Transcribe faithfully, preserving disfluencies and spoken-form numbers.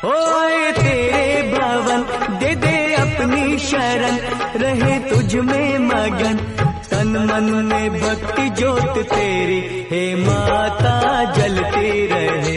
ओए तेरे भवन दे दे अपनी शरण, रहे तुझ में मगन तन मन में भक्ति ज्योत तेरी, हे माता जलती रहे।